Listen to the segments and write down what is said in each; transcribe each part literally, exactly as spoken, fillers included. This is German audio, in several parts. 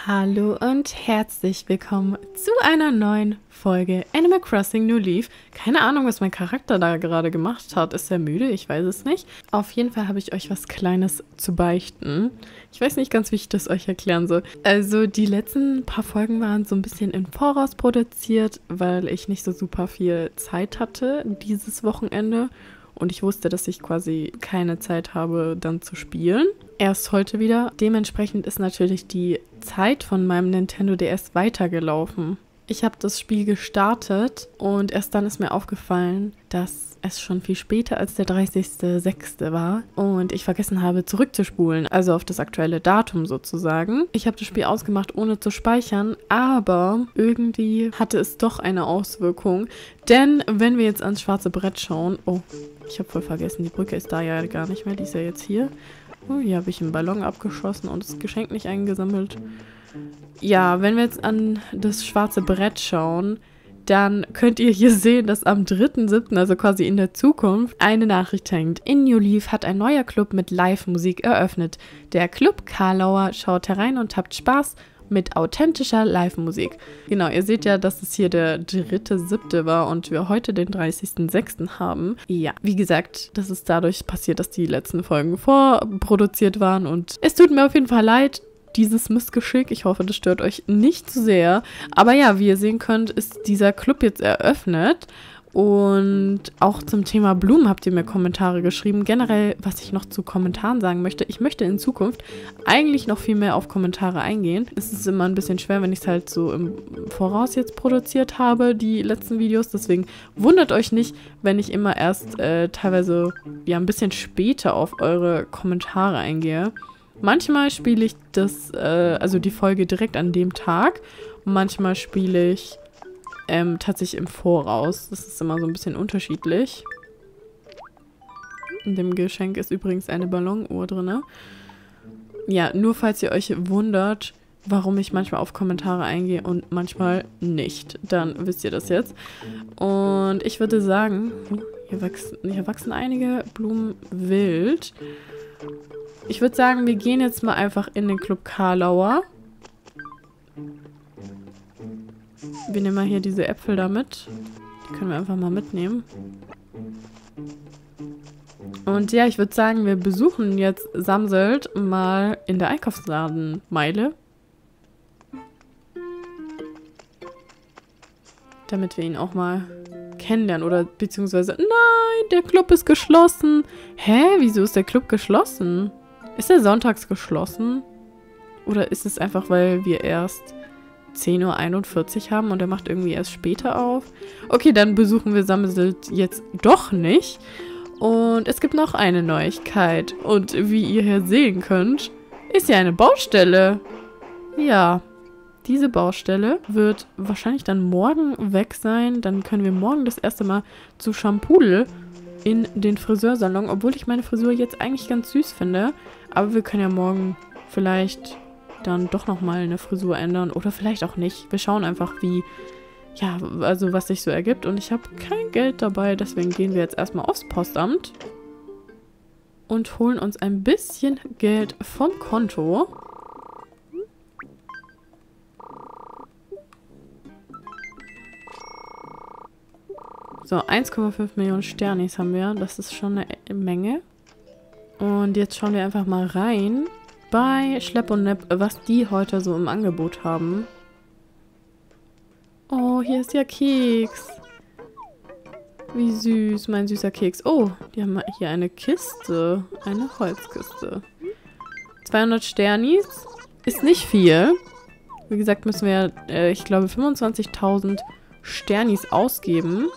Hallo und herzlich willkommen zu einer neuen Folge Animal Crossing New Leaf. Keine Ahnung, was mein Charakter da gerade gemacht hat. Ist er müde? Ich weiß es nicht. Auf jeden Fall habe ich euch was Kleines zu beichten. Ich weiß nicht ganz, wie ich das euch erklären soll. Also die letzten paar Folgen waren so ein bisschen im Voraus produziert, weil ich nicht so super viel Zeit hatte dieses Wochenende. Und ich wusste, dass ich quasi keine Zeit habe, dann zu spielen. Erst heute wieder. Dementsprechend ist natürlich die Zeit von meinem Nintendo D S weitergelaufen. Ich habe das Spiel gestartet und erst dann ist mir aufgefallen, dass es schon viel später als der dreißigster sechster war und ich vergessen habe zurückzuspulen, also auf das aktuelle Datum sozusagen. Ich habe das Spiel ausgemacht, ohne zu speichern, aber irgendwie hatte es doch eine Auswirkung, denn wenn wir jetzt ans schwarze Brett schauen, oh, ich habe voll vergessen, die Brücke ist da ja gar nicht mehr, die ist ja jetzt hier. Oh, hier habe ich einen Ballon abgeschossen und das Geschenk nicht eingesammelt. Ja, wenn wir jetzt an das schwarze Brett schauen, dann könnt ihr hier sehen, dass am dritten siebten, also quasi in der Zukunft, eine Nachricht hängt. In New Leaf hat ein neuer Club mit Live-Musik eröffnet. Der Club Karlauer schaut herein und habt Spaß mit authentischer Live-Musik. Genau, ihr seht ja, dass es hier der dritte siebte war und wir heute den dreißigsten sechsten haben. Ja, wie gesagt, das ist dadurch passiert, dass die letzten Folgen vorproduziert waren und es tut mir auf jeden Fall leid, dieses Missgeschick. Ich hoffe, das stört euch nicht zu sehr. Aber ja, wie ihr sehen könnt, ist dieser Club jetzt eröffnet. Und auch zum Thema Blumen habt ihr mir Kommentare geschrieben. Generell, was ich noch zu Kommentaren sagen möchte, ich möchte in Zukunft eigentlich noch viel mehr auf Kommentare eingehen. Es ist immer ein bisschen schwer, wenn ich es halt so im Voraus jetzt produziert habe, die letzten Videos. Deswegen wundert euch nicht, wenn ich immer erst äh, teilweise ja ein bisschen später auf eure Kommentare eingehe. Manchmal spiele ich das, äh, also die Folge direkt an dem Tag. Manchmal spiele ich ähm, tatsächlich im Voraus. Das ist immer so ein bisschen unterschiedlich. In dem Geschenk ist übrigens eine Ballonuhr drin. Ja, nur falls ihr euch wundert, warum ich manchmal auf Kommentare eingehe und manchmal nicht. Dann wisst ihr das jetzt. Und ich würde sagen, hier wachsen, hier wachsen einige Blumen wild. Ich würde sagen, wir gehen jetzt mal einfach in den Club Karlauer. Wir nehmen mal hier diese Äpfel da mit. Die können wir einfach mal mitnehmen. Und ja, ich würde sagen, wir besuchen jetzt Samselt mal in der Einkaufsladenmeile. Damit wir ihn auch mal kennenlernen oder beziehungsweise... Nein, der Club ist geschlossen. Hä? Wieso ist der Club geschlossen? Ist der sonntags geschlossen? Oder ist es einfach, weil wir erst zehn Uhr einundvierzig haben und er macht irgendwie erst später auf? Okay, dann besuchen wir Samselt jetzt doch nicht. Und es gibt noch eine Neuigkeit. Und wie ihr hier sehen könnt, ist ja eine Baustelle. Ja, diese Baustelle wird wahrscheinlich dann morgen weg sein. Dann können wir morgen das erste Mal zu Shampoo in den Friseursalon, obwohl ich meine Frisur jetzt eigentlich ganz süß finde. Aber wir können ja morgen vielleicht dann doch nochmal eine Frisur ändern oder vielleicht auch nicht. Wir schauen einfach, wie, ja, also was sich so ergibt. Und ich habe kein Geld dabei, deswegen gehen wir jetzt erstmal aufs Postamt und holen uns ein bisschen Geld vom Konto. So, eins Komma fünf Millionen Sternis haben wir. Das ist schon eine Menge. Und jetzt schauen wir einfach mal rein bei Schlepp und Nepp, was die heute so im Angebot haben. Oh, hier ist ja Keks. Wie süß, mein süßer Keks. Oh, die haben hier eine Kiste. Eine Holzkiste. zweihundert Sternis. Ist nicht viel. Wie gesagt, müssen wir, äh, ich glaube, fünfundzwanzigtausend Sternis ausgeben,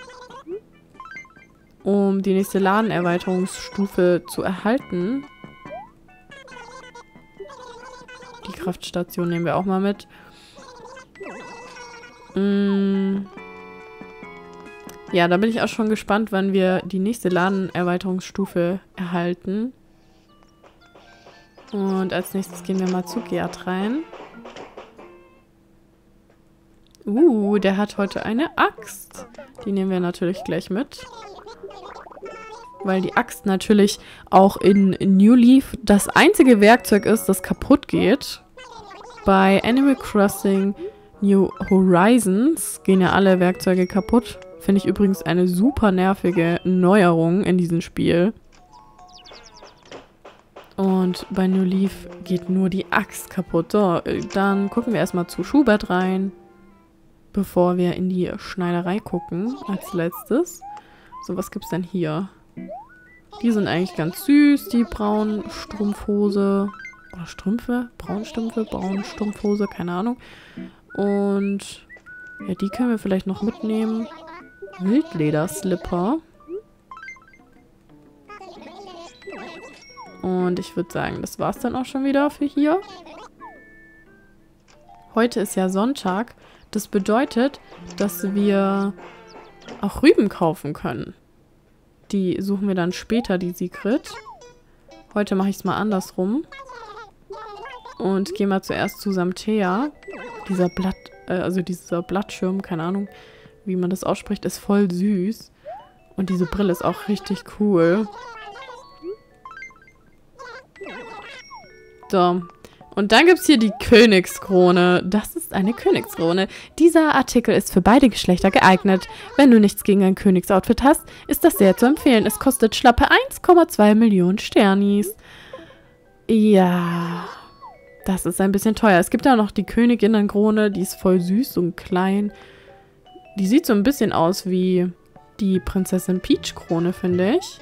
um die nächste Ladenerweiterungsstufe zu erhalten. Die Kraftstation nehmen wir auch mal mit. Mm. Ja, da bin ich auch schon gespannt, wann wir die nächste Ladenerweiterungsstufe erhalten. Und als nächstes gehen wir mal zu Gerd rein. Uh, der hat heute eine Axt. Die nehmen wir natürlich gleich mit. Weil die Axt natürlich auch in New Leaf das einzige Werkzeug ist, das kaputt geht. bei Animal Crossing New Horizons gehen ja alle Werkzeuge kaputt. Finde ich übrigens eine super nervige Neuerung in diesem Spiel. Und bei New Leaf geht nur die Axt kaputt. So, dann gucken wir erstmal zu Schubert rein, bevor wir in die Schneiderei gucken als letztes. So, was gibt's denn hier? Die sind eigentlich ganz süß, die braunen Strumpfhose. Oder Strümpfe? Braunstrümpfe? Braunstrumpfhose? Keine Ahnung. Und ja, die können wir vielleicht noch mitnehmen. Wildlederslipper. Und ich würde sagen, das war's dann auch schon wieder für hier. Heute ist ja Sonntag. Das bedeutet, dass wir auch Rüben kaufen können. Die suchen wir dann später, die Sigrid. Heute mache ich es mal andersrum. Und gehe mal zuerst zu Samthea. Dieser Blatt, äh, also dieser Blattschirm, keine Ahnung, wie man das ausspricht, ist voll süß. Und diese Brille ist auch richtig cool. So. Und dann gibt es hier die Königskrone. Das ist eine Königskrone. Dieser Artikel ist für beide Geschlechter geeignet. Wenn du nichts gegen ein Königsoutfit hast, ist das sehr zu empfehlen. Es kostet schlappe eins Komma zwei Millionen Sternis. Ja, das ist ein bisschen teuer. Es gibt da noch die Königinnenkrone, die ist voll süß und klein. Die sieht so ein bisschen aus wie die Prinzessin Peach Krone, finde ich.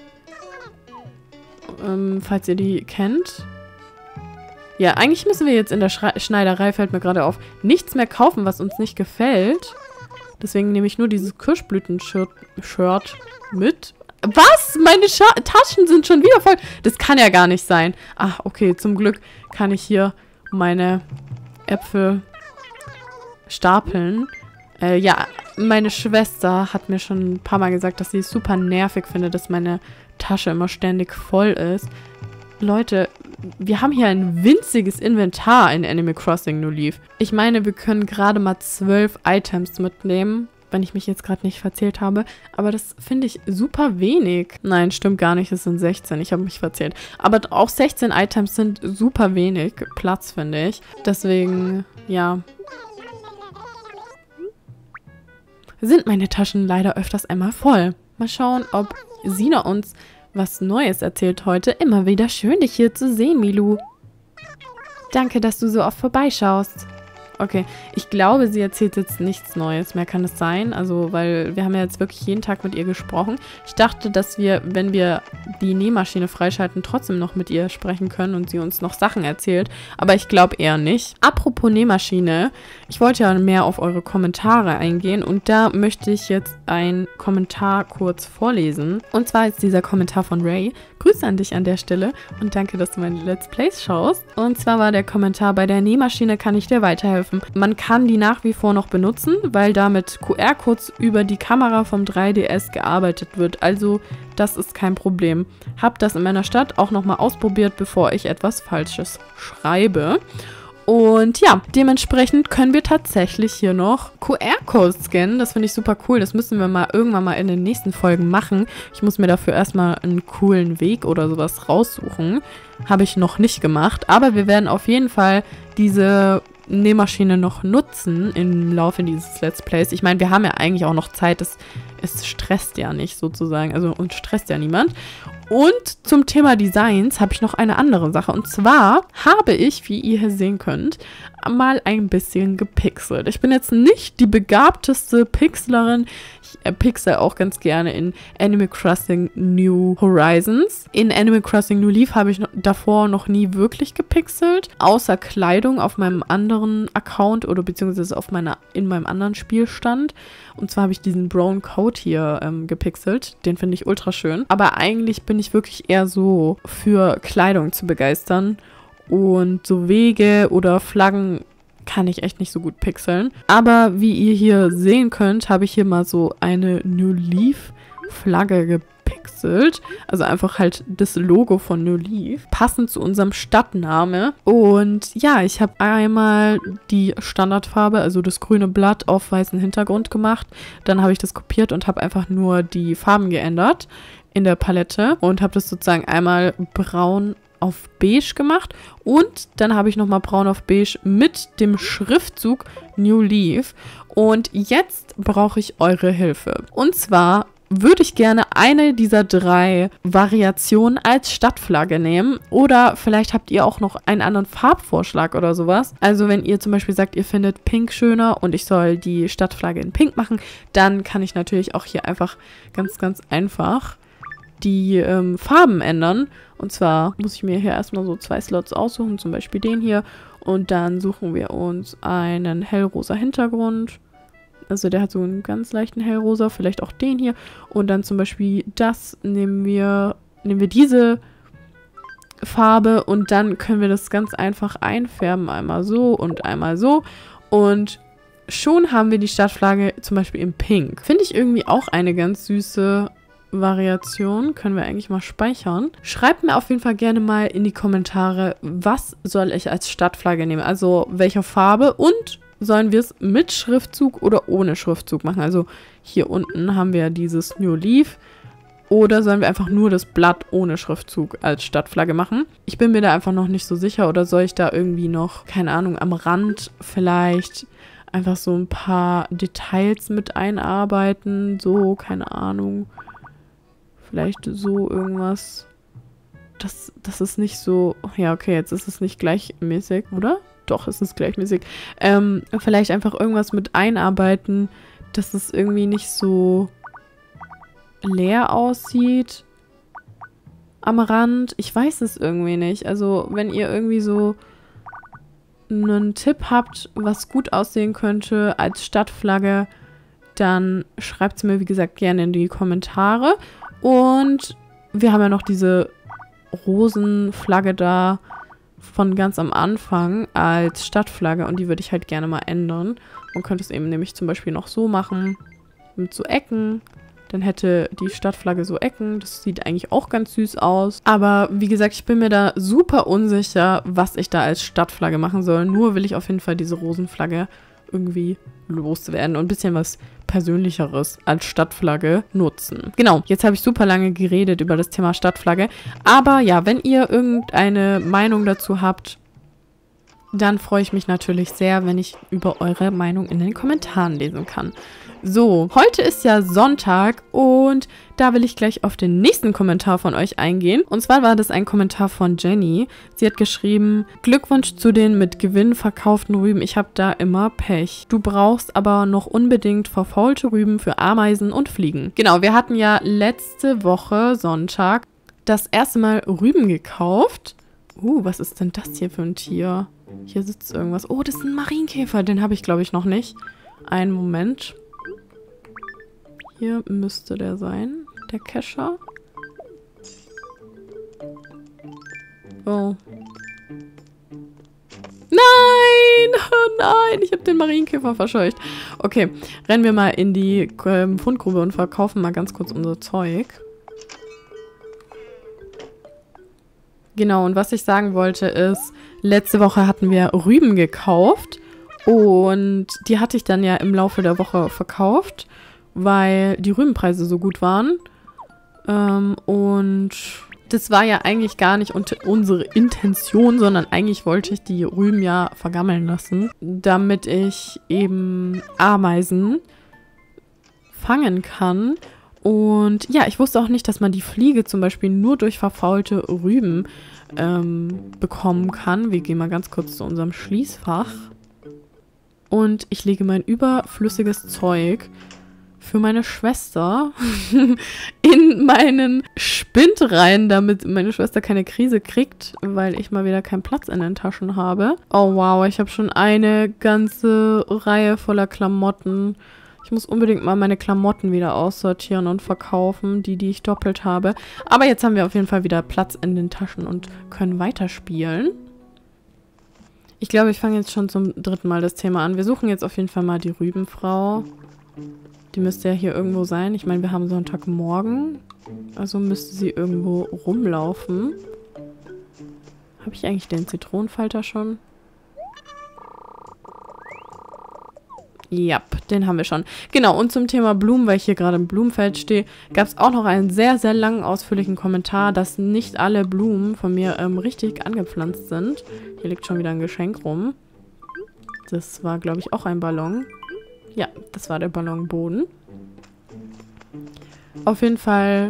Ähm, falls ihr die kennt. Ja, eigentlich müssen wir jetzt in der Schre- Schneiderei, fällt mir gerade auf, nichts mehr kaufen, was uns nicht gefällt. Deswegen nehme ich nur dieses Kirschblüten-Shirt Shirt mit. Was? Meine Scha Taschen sind schon wieder voll. Das kann ja gar nicht sein. Ach, okay, zum Glück kann ich hier meine Äpfel stapeln. Äh, ja, meine Schwester hat mir schon ein paar Mal gesagt, dass sie es super nervig findet, dass meine Tasche immer ständig voll ist. Leute, wir haben hier ein winziges Inventar in Animal Crossing New Leaf. Ich meine, wir können gerade mal zwölf Items mitnehmen, wenn ich mich jetzt gerade nicht verzählt habe. Aber das finde ich super wenig. Nein, stimmt gar nicht, es sind sechzehn. Ich habe mich verzählt. Aber auch sechzehn Items sind super wenig Platz, finde ich. Deswegen, ja, sind meine Taschen leider öfters einmal voll. Mal schauen, ob Sina uns was Neues erzählt heute. Immer wieder schön, dich hier zu sehen, Milu. Danke, dass du so oft vorbeischaust. Okay, ich glaube, sie erzählt jetzt nichts Neues mehr, kann es sein? Also, weil wir haben ja jetzt wirklich jeden Tag mit ihr gesprochen. Ich dachte, dass wir, wenn wir die Nähmaschine freischalten, trotzdem noch mit ihr sprechen können und sie uns noch Sachen erzählt. Aber ich glaube eher nicht. Apropos Nähmaschine, ich wollte ja mehr auf eure Kommentare eingehen und da möchte ich jetzt einen Kommentar kurz vorlesen. Und zwar ist dieser Kommentar von Ray. Grüße an dich an der Stelle und danke, dass du meine Let's Plays schaust. Und zwar war der Kommentar: Bei der Nähmaschine kann ich dir weiterhelfen. Man kann die nach wie vor noch benutzen, weil da mit Q R-Codes über die Kamera vom drei D S gearbeitet wird. Also das ist kein Problem. Hab das in meiner Stadt auch nochmal ausprobiert, bevor ich etwas Falsches schreibe. Und ja, dementsprechend können wir tatsächlich hier noch Q R-Codes scannen. Das finde ich super cool. Das müssen wir mal irgendwann mal in den nächsten Folgen machen. Ich muss mir dafür erstmal einen coolen Weg oder sowas raussuchen. Habe ich noch nicht gemacht. Aber wir werden auf jeden Fall diese Nähmaschine noch nutzen im Laufe dieses Let's Plays. Ich meine, wir haben ja eigentlich auch noch Zeit. Es, es stresst ja nicht sozusagen. Also uns stresst ja niemand. Und zum Thema Designs habe ich noch eine andere Sache. Und zwar habe ich, wie ihr hier sehen könnt, mal ein bisschen gepixelt. Ich bin jetzt nicht die begabteste Pixelerin. Ich äh, pixel auch ganz gerne in Animal Crossing New Horizons. In Animal Crossing New Leaf habe ich noch, davor noch nie wirklich gepixelt. Außer Kleidung auf meinem anderen Account oder beziehungsweise auf meiner, in meinem anderen Spielstand. Und zwar habe ich diesen Brown Coat hier ähm, gepixelt. Den finde ich ultra schön. Aber eigentlich bin ich wirklich eher so für Kleidung zu begeistern. Und so Wege oder Flaggen kann ich echt nicht so gut pixeln. Aber wie ihr hier sehen könnt, habe ich hier mal so eine New Leaf Flagge gepixelt. Also einfach halt das Logo von New Leaf. Passend zu unserem Stadtname. Und ja, ich habe einmal die Standardfarbe, also das grüne Blatt auf weißen Hintergrund gemacht. Dann habe ich das kopiert und habe einfach nur die Farben geändert in der Palette. Und habe das sozusagen einmal braun auf beige gemacht. Und dann habe ich nochmal braun auf beige mit dem Schriftzug New Leaf. Und jetzt brauche ich eure Hilfe. Und zwar würde ich gerne eine dieser drei Variationen als Stadtflagge nehmen. Oder vielleicht habt ihr auch noch einen anderen Farbvorschlag oder sowas. Also wenn ihr zum Beispiel sagt, ihr findet Pink schöner und ich soll die Stadtflagge in Pink machen, dann kann ich natürlich auch hier einfach ganz, ganz einfach die ähm, Farben ändern. Und zwar muss ich mir hier erstmal so zwei Slots aussuchen, zum Beispiel den hier. Und dann suchen wir uns einen hellrosa Hintergrund. Also der hat so einen ganz leichten hellrosa, vielleicht auch den hier. Und dann zum Beispiel das nehmen wir, nehmen wir diese Farbe und dann können wir das ganz einfach einfärben. Einmal so und einmal so. Und schon haben wir die Stadtflagge zum Beispiel in Pink. Finde ich irgendwie auch eine ganz süße Variation. Können wir eigentlich mal speichern. Schreibt mir auf jeden Fall gerne mal in die Kommentare, was soll ich als Stadtflagge nehmen? Also welche Farbe und sollen wir es mit Schriftzug oder ohne Schriftzug machen? Also hier unten haben wir dieses New Leaf. Oder sollen wir einfach nur das Blatt ohne Schriftzug als Stadtflagge machen? Ich bin mir da einfach noch nicht so sicher. Oder soll ich da irgendwie noch, keine Ahnung, am Rand vielleicht einfach so ein paar Details mit einarbeiten? So, keine Ahnung. Vielleicht so irgendwas. Das, das ist nicht so... Ja, okay, jetzt ist es nicht gleichmäßig, oder? Doch, es ist gleichmäßig. Ähm, vielleicht einfach irgendwas mit einarbeiten, dass es irgendwie nicht so leer aussieht am Rand. Ich weiß es irgendwie nicht. Also, wenn ihr irgendwie so einen Tipp habt, was gut aussehen könnte als Stadtflagge, dann schreibt es mir, wie gesagt, gerne in die Kommentare. Und wir haben ja noch diese Rosenflagge da von ganz am Anfang als Stadtflagge und die würde ich halt gerne mal ändern. Man könnte es eben nämlich zum Beispiel noch so machen, mit so Ecken. Dann hätte die Stadtflagge so Ecken. Das sieht eigentlich auch ganz süß aus. Aber wie gesagt, ich bin mir da super unsicher, was ich da als Stadtflagge machen soll. Nur will ich auf jeden Fall diese Rosenflagge irgendwie loswerden und ein bisschen was Persönlicheres als Stadtflagge nutzen. Genau, jetzt habe ich super lange geredet über das Thema Stadtflagge. Aber ja, wenn ihr irgendeine Meinung dazu habt, dann freue ich mich natürlich sehr, wenn ich über eure Meinung in den Kommentaren lesen kann. So, heute ist ja Sonntag und da will ich gleich auf den nächsten Kommentar von euch eingehen. Und zwar war das ein Kommentar von Jenny. Sie hat geschrieben, Glückwunsch zu den mit Gewinn verkauften Rüben. Ich habe da immer Pech. Du brauchst aber noch unbedingt verfaulte Rüben für Ameisen und Fliegen. Genau, wir hatten ja letzte Woche Sonntag das erste Mal Rüben gekauft. Uh, was ist denn das hier für ein Tier? Hier sitzt irgendwas. Oh, das ist ein Marienkäfer. Den habe ich, glaube ich, noch nicht. Einen Moment. Hier müsste der sein, der Kescher. Oh. Nein! Oh nein! Ich habe den Marienkäfer verscheucht. Okay, rennen wir mal in die ähm, Fundgrube und verkaufen mal ganz kurz unser Zeug. Genau, und was ich sagen wollte ist, letzte Woche hatten wir Rüben gekauft und die hatte ich dann ja im Laufe der Woche verkauft, weil die Rübenpreise so gut waren. Ähm, und das war ja eigentlich gar nicht unsere Intention, sondern eigentlich wollte ich die Rüben ja vergammeln lassen, damit ich eben Ameisen fangen kann. Und ja, ich wusste auch nicht, dass man die Fliege zum Beispiel nur durch verfaulte Rüben ähm, bekommen kann. Wir gehen mal ganz kurz zu unserem Schließfach. Und ich lege mein überflüssiges Zeug für meine Schwester in meinen Spind rein, damit meine Schwester keine Krise kriegt, weil ich mal wieder keinen Platz in den Taschen habe. Oh wow, ich habe schon eine ganze Reihe voller Klamotten. Ich muss unbedingt mal meine Klamotten wieder aussortieren und verkaufen, die, die ich doppelt habe. Aber jetzt haben wir auf jeden Fall wieder Platz in den Taschen und können weiterspielen. Ich glaube, ich fange jetzt schon zum dritten Mal das Thema an. Wir suchen jetzt auf jeden Fall mal die Rübenfrau. Die müsste ja hier irgendwo sein. Ich meine, wir haben Sonntagmorgen. Also müsste sie irgendwo rumlaufen. Habe ich eigentlich den Zitronenfalter schon? Ja, den haben wir schon. Genau, und zum Thema Blumen, weil ich hier gerade im Blumenfeld stehe, gab es auch noch einen sehr, sehr langen, ausführlichen Kommentar, dass nicht alle Blumen von mir ähm, richtig angepflanzt sind. Hier liegt schon wieder ein Geschenk rum. Das war, glaube ich, auch ein Ballon. Ja, das war der Ballonboden. Auf jeden Fall,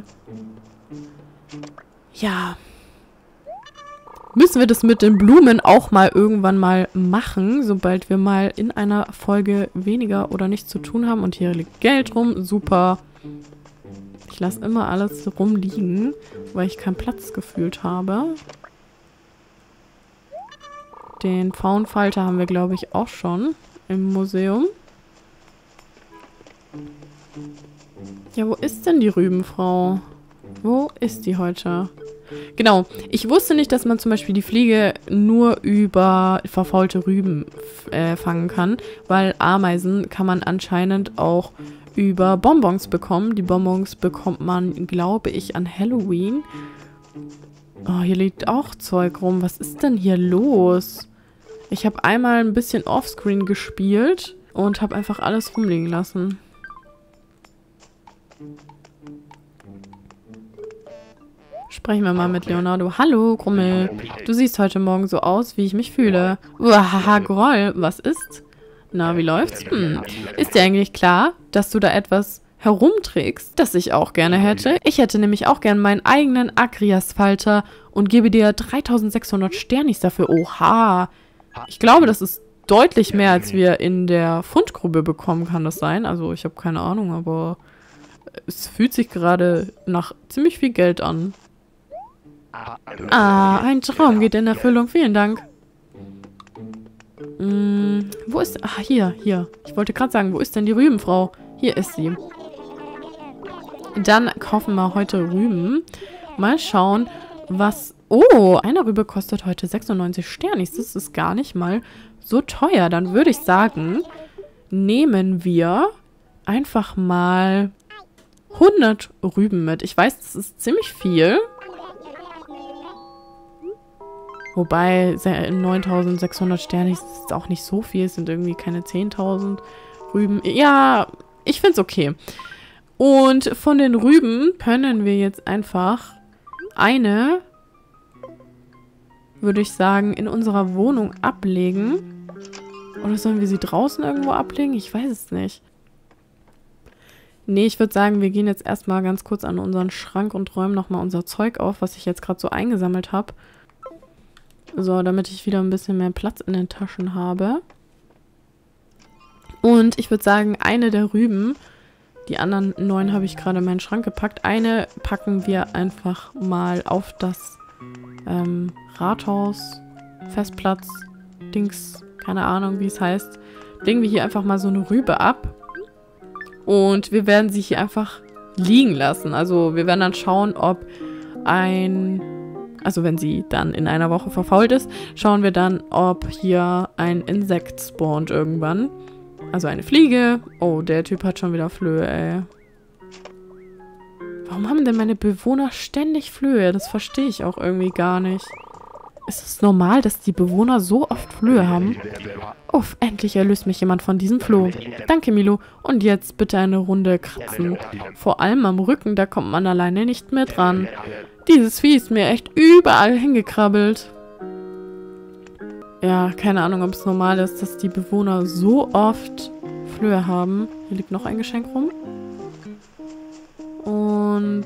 ja, müssen wir das mit den Blumen auch mal irgendwann mal machen, sobald wir mal in einer Folge weniger oder nichts zu tun haben. Und hier liegt Geld rum, super. Ich lasse immer alles rumliegen, weil ich keinen Platz gefühlt habe. Den Pfauenfalter haben wir, glaube ich, auch schon im Museum. Ja, wo ist denn die Rübenfrau? Wo ist die heute? Genau, ich wusste nicht, dass man zum Beispiel die Fliege nur über verfaulte Rüben äh, fangen kann, weil Ameisen kann man anscheinend auch über Bonbons bekommen. Die Bonbons bekommt man, glaube ich, an Halloween. Oh, hier liegt auch Zeug rum. Was ist denn hier los? Ich habe einmal ein bisschen Offscreen gespielt und habe einfach alles rumliegen lassen. Sprechen wir mal mit Leonardo. Hallo, Grummel. Du siehst heute Morgen so aus, wie ich mich fühle. Uahaha, Groll. Was ist? Na, wie läuft's? Hm. Ist dir eigentlich klar, dass du da etwas herumträgst, das ich auch gerne hätte? Ich hätte nämlich auch gern meinen eigenen Agrias-Falter und gebe dir dreitausendsechshundert Sternis dafür. Oha. Ich glaube, das ist deutlich mehr, als wir in der Fundgrube bekommen, kann das sein? Also, ich habe keine Ahnung, aber es fühlt sich gerade nach ziemlich viel Geld an. Ah, ein Traum geht in Erfüllung. Vielen Dank. Hm, wo ist... Ah, hier, hier. Ich wollte gerade sagen, wo ist denn die Rübenfrau? Hier ist sie. Dann kaufen wir heute Rüben. Mal schauen, was... Oh, eine Rübe kostet heute sechsundneunzig Sternis. Das ist gar nicht mal so teuer. Dann würde ich sagen, nehmen wir einfach mal hundert Rüben mit. Ich weiß, das ist ziemlich viel. Wobei neuntausendsechshundert Sterne ist auch nicht so viel. Es sind irgendwie keine zehntausend Rüben. Ja, ich finde es okay. Und von den Rüben können wir jetzt einfach eine, würde ich sagen, in unserer Wohnung ablegen. Oder sollen wir sie draußen irgendwo ablegen? Ich weiß es nicht. Nee, ich würde sagen, wir gehen jetzt erstmal ganz kurz an unseren Schrank und räumen nochmal unser Zeug auf, was ich jetzt gerade so eingesammelt habe. So, damit ich wieder ein bisschen mehr Platz in den Taschen habe. Und ich würde sagen, eine der Rüben, die anderen neun habe ich gerade in meinen Schrank gepackt. Eine packen wir einfach mal auf das ähm, Rathaus, Festplatz, Dings, keine Ahnung, wie es heißt. Legen wir hier einfach mal so eine Rübe ab. Und wir werden sie hier einfach liegen lassen. Also wir werden dann schauen, ob ein... Also wenn sie dann in einer Woche verfault ist, schauen wir dann, ob hier ein Insekt spawnt irgendwann. Also eine Fliege. Oh, der Typ hat schon wieder Flöhe, ey. Warum haben denn meine Bewohner ständig Flöhe? Das verstehe ich auch irgendwie gar nicht. Ist es normal, dass die Bewohner so oft Flöhe haben? Uff, endlich erlöst mich jemand von diesem Floh. Danke, Milo. Und jetzt bitte eine Runde kratzen. Vor allem am Rücken, da kommt man alleine nicht mehr dran. Dieses Vieh ist mir echt überall hingekrabbelt. Ja, keine Ahnung, ob es normal ist, dass die Bewohner so oft Flöhe haben. Hier liegt noch ein Geschenk rum. Und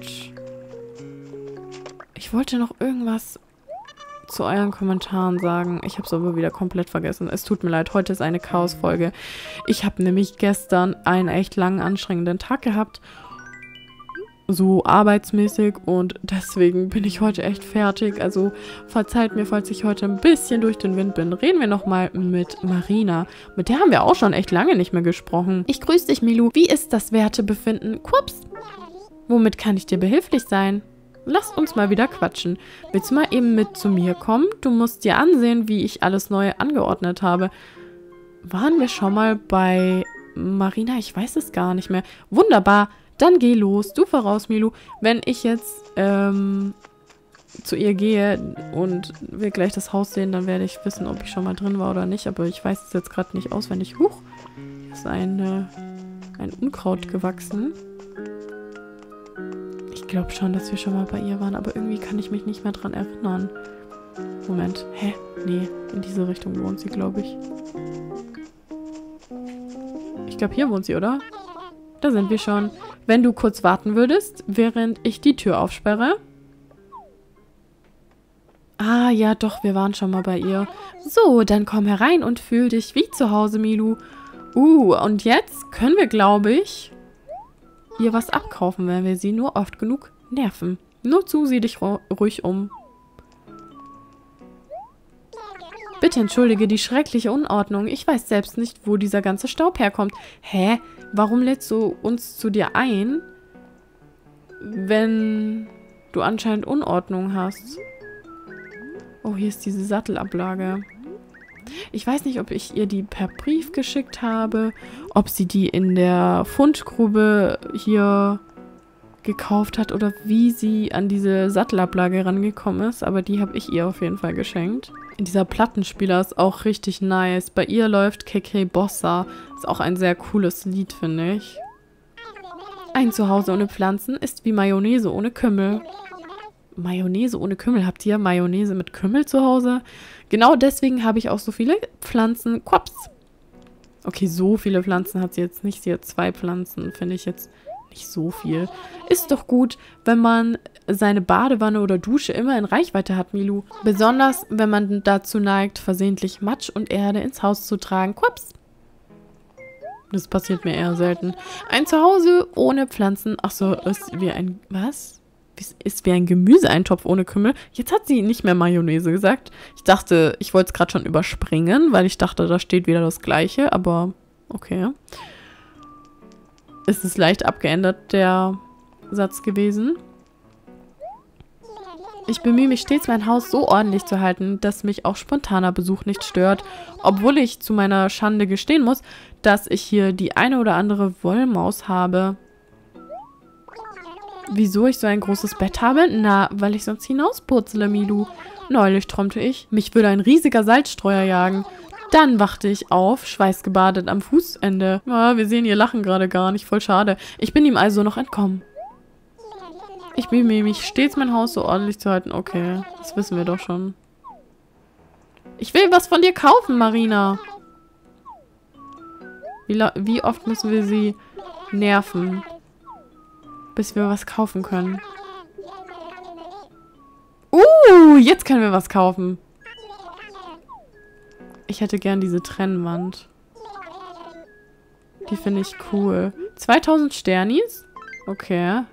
ich wollte noch irgendwas zu euren Kommentaren sagen. Ich habe es aber wieder komplett vergessen. Es tut mir leid, heute ist eine Chaos-Folge. Ich habe nämlich gestern einen echt langen, anstrengenden Tag gehabt. So arbeitsmäßig und deswegen bin ich heute echt fertig. Also verzeiht mir, falls ich heute ein bisschen durch den Wind bin. Reden wir nochmal mit Marina. Mit der haben wir auch schon echt lange nicht mehr gesprochen. Ich grüße dich, Milu. Wie ist das Wertebefinden? Kups. Womit kann ich dir behilflich sein? Lass uns mal wieder quatschen. Willst du mal eben mit zu mir kommen? Du musst dir ansehen, wie ich alles neu angeordnet habe. Waren wir schon mal bei Marina? Ich weiß es gar nicht mehr. Wunderbar. Dann geh los, du voraus, Milu. Wenn ich jetzt ähm, zu ihr gehe und wir gleich das Haus sehen, dann werde ich wissen, ob ich schon mal drin war oder nicht. Aber ich weiß es jetzt gerade nicht auswendig. Huch, ist eine, ein Unkraut gewachsen. Ich glaube schon, dass wir schon mal bei ihr waren, aber irgendwie kann ich mich nicht mehr dran erinnern. Moment. Hä? Nee, in diese Richtung wohnt sie, glaube ich. Ich glaube, hier wohnt sie, oder? Da sind wir schon. Wenn du kurz warten würdest, während ich die Tür aufsperre. Ah, ja, doch, wir waren schon mal bei ihr. So, dann komm herein und fühl dich wie zu Hause, Milu. Uh, und jetzt können wir, glaube ich, ihr was abkaufen, wenn wir sie nur oft genug nerven. Nur zu, sieh dich ru ruhig um. Bitte entschuldige die schreckliche Unordnung. Ich weiß selbst nicht, wo dieser ganze Staub herkommt. Hä? Warum lädst du uns zu dir ein, wenn du anscheinend Unordnung hast? Oh, hier ist diese Sattelablage. Ich weiß nicht, ob ich ihr die per Brief geschickt habe, ob sie die in der Fundgrube hier gekauft hat oder wie sie an diese Sattelablage rangekommen ist, aber die habe ich ihr auf jeden Fall geschenkt. Dieser Plattenspieler ist auch richtig nice. Bei ihr läuft K K Bossa. Ist auch ein sehr cooles Lied, finde ich. Ein Zuhause ohne Pflanzen ist wie Mayonnaise ohne Kümmel. Mayonnaise ohne Kümmel? Habt ihr Mayonnaise mit Kümmel zu Hause? Genau deswegen habe ich auch so viele Pflanzen. Quaps. Okay, so viele Pflanzen hat sie jetzt nicht. Sie hat zwei Pflanzen, finde ich jetzt nicht so viel. Ist doch gut, wenn man seine Badewanne oder Dusche immer in Reichweite hat, Milu. Besonders, wenn man dazu neigt, versehentlich Matsch und Erde ins Haus zu tragen. Quaps. Das passiert mir eher selten. Ein Zuhause ohne Pflanzen. Ach so, ist wie ein... Was? Ist wie ein Gemüseeintopf ohne Kümmel. Jetzt hat sie nicht mehr Mayonnaise gesagt. Ich dachte, ich wollte es gerade schon überspringen, weil ich dachte, da steht wieder das Gleiche. Aber okay. Es ist leicht abgeändert, der Satz gewesen. Ich bemühe mich stets, mein Haus so ordentlich zu halten, dass mich auch spontaner Besuch nicht stört. Obwohl ich zu meiner Schande gestehen muss, dass ich hier die eine oder andere Wollmaus habe. Wieso ich so ein großes Bett habe? Na, weil ich sonst hinauspurzle, Milu. Neulich träumte ich, mich würde ein riesiger Salzstreuer jagen. Dann wachte ich auf, schweißgebadet am Fußende. Ja, wir sehen ihr Lachen gerade gar nicht, voll schade. Ich bin ihm also noch entkommen. Ich bemühe mich stets, mein Haus so ordentlich zu halten. Okay, das wissen wir doch schon. Ich will was von dir kaufen, Marina. Wie, wie oft müssen wir sie nerven, bis wir was kaufen können? Uh, jetzt können wir was kaufen. Ich hätte gern diese Trennwand. Die finde ich cool. zweitausend Sternis? Okay.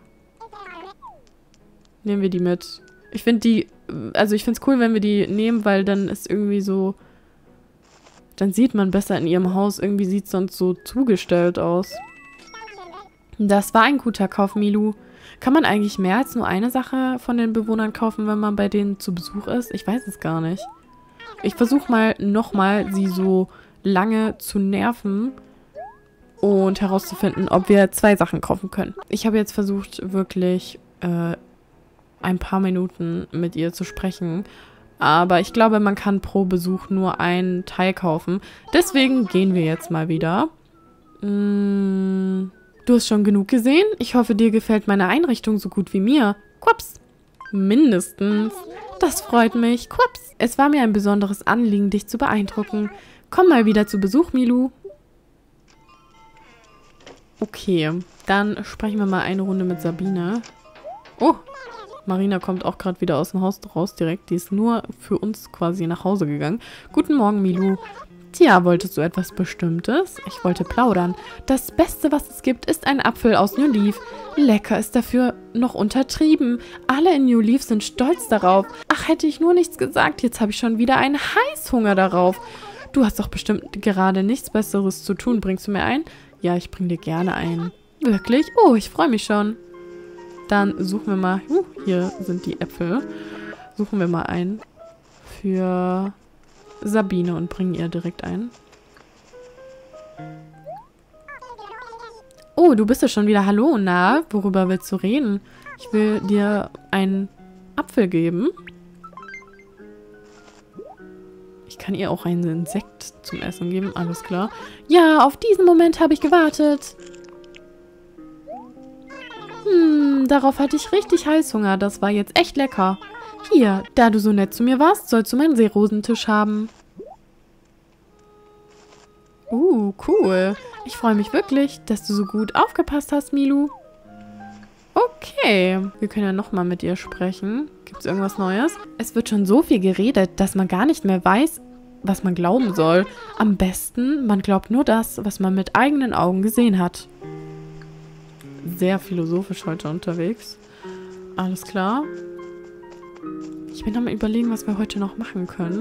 Nehmen wir die mit. Ich finde die... Also ich finde es cool, wenn wir die nehmen, weil dann ist irgendwie so... Dann sieht man besser in ihrem Haus. Irgendwie sieht es sonst so zugestellt aus. Das war ein guter Kauf, Milu. Kann man eigentlich mehr als nur eine Sache von den Bewohnern kaufen, wenn man bei denen zu Besuch ist? Ich weiß es gar nicht. Ich versuche mal nochmal, sie so lange zu nerven und herauszufinden, ob wir zwei Sachen kaufen können. Ich habe jetzt versucht, wirklich äh, ein paar Minuten mit ihr zu sprechen. Aber ich glaube, man kann pro Besuch nur einen Teil kaufen. Deswegen gehen wir jetzt mal wieder. Mm, du hast schon genug gesehen? Ich hoffe, dir gefällt meine Einrichtung so gut wie mir. Quaps. Mindestens. Das freut mich. Quaps. Es war mir ein besonderes Anliegen, dich zu beeindrucken. Komm mal wieder zu Besuch, Milu. Okay, dann sprechen wir mal eine Runde mit Sabine. Oh, Marina kommt auch gerade wieder aus dem Haus raus direkt. Die ist nur für uns quasi nach Hause gegangen. Guten Morgen, Milu. Tja, wolltest du etwas Bestimmtes? Ich wollte plaudern. Das Beste, was es gibt, ist ein Apfel aus New Leaf. Lecker ist dafür noch untertrieben. Alle in New Leaf sind stolz darauf. Ach, hätte ich nur nichts gesagt. Jetzt habe ich schon wieder einen Heißhunger darauf. Du hast doch bestimmt gerade nichts Besseres zu tun. Bringst du mir ein? Ja, ich bring dir gerne ein. Wirklich? Oh, ich freue mich schon. Dann suchen wir mal... Uh, hier sind die Äpfel. Suchen wir mal ein für Sabine und bringen ihr direkt ein. Oh, du bist ja schon wieder. Hallo, na? Worüber willst du reden? Ich will dir einen Apfel geben. Ich Ich kann ihr auch ein Insekt zum Essen geben, alles klar. Ja, auf diesen Moment habe ich gewartet. Hm, darauf hatte ich richtig Heißhunger. Das war jetzt echt lecker. Hier, da du so nett zu mir warst, sollst du meinen Seerosentisch haben. Uh, cool. Ich freue mich wirklich, dass du so gut aufgepasst hast, Milu. Okay, wir können ja nochmal mit ihr sprechen. Gibt es irgendwas Neues? Es wird schon so viel geredet, dass man gar nicht mehr weiß, was man glauben soll. Am besten, man glaubt nur das, was man mit eigenen Augen gesehen hat. Sehr philosophisch heute unterwegs. Alles klar. Ich bin am Überlegen, was wir heute noch machen können.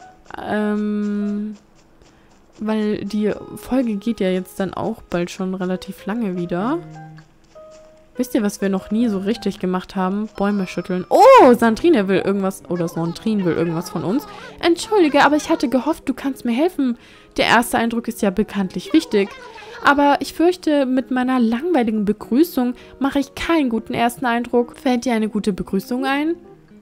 Ähm... Weil die Folge geht ja jetzt dann auch bald schon relativ lange wieder. Wisst ihr, was wir noch nie so richtig gemacht haben? Bäume schütteln. Oh, Sandrine will irgendwas, oder Sandrine will irgendwas von uns. Entschuldige, aber ich hatte gehofft, du kannst mir helfen. Der erste Eindruck ist ja bekanntlich wichtig. Aber ich fürchte, mit meiner langweiligen Begrüßung mache ich keinen guten ersten Eindruck. Fällt dir eine gute Begrüßung ein?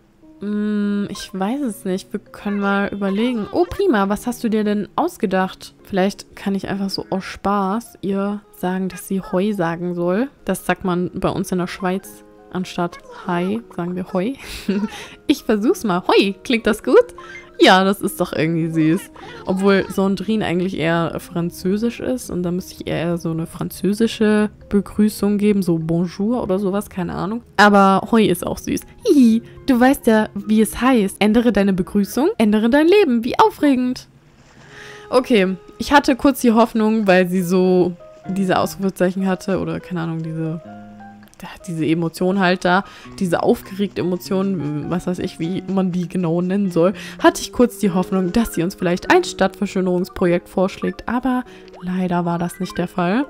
Ich weiß es nicht. Wir können mal überlegen. Oh, prima. Was hast du dir denn ausgedacht? Vielleicht kann ich einfach so aus Spaß ihr sagen, dass sie Heu sagen soll. Das sagt man bei uns in der Schweiz. Anstatt Hi sagen wir Heu. Ich versuch's mal. Heu, klingt das gut? Ja, das ist doch irgendwie süß. Obwohl Sandrine eigentlich eher französisch ist. Und da müsste ich eher so eine französische Begrüßung geben. So Bonjour oder sowas, keine Ahnung. Aber Heu ist auch süß. Hihi, du weißt ja, wie es heißt. Ändere deine Begrüßung, ändere dein Leben. Wie aufregend. Okay, ich hatte kurz die Hoffnung, weil sie so diese Ausrufezeichen hatte. Oder keine Ahnung, diese... diese Emotion halt da, diese aufgeregte Emotion, was weiß ich, wie man die genau nennen soll, hatte ich kurz die Hoffnung, dass sie uns vielleicht ein Stadtverschönerungsprojekt vorschlägt, aber leider war das nicht der Fall.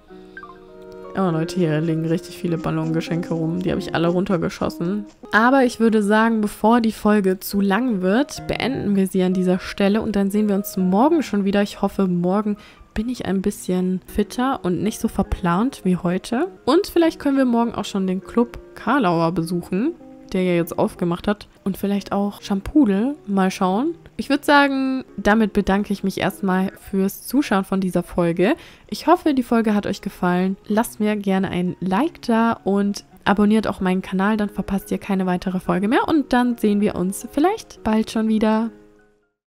Oh Leute, hier liegen richtig viele Ballongeschenke rum, die habe ich alle runtergeschossen. Aber ich würde sagen, bevor die Folge zu lang wird, beenden wir sie an dieser Stelle und dann sehen wir uns morgen schon wieder. Ich hoffe, morgen bin ich ein bisschen fitter und nicht so verplant wie heute. Und vielleicht können wir morgen auch schon den Club Karlauer besuchen, der ja jetzt aufgemacht hat. Und vielleicht auch Champudel. Mal schauen. Ich würde sagen, damit bedanke ich mich erstmal fürs Zuschauen von dieser Folge. Ich hoffe, die Folge hat euch gefallen. Lasst mir gerne ein Like da und abonniert auch meinen Kanal, dann verpasst ihr keine weitere Folge mehr. Und dann sehen wir uns vielleicht bald schon wieder.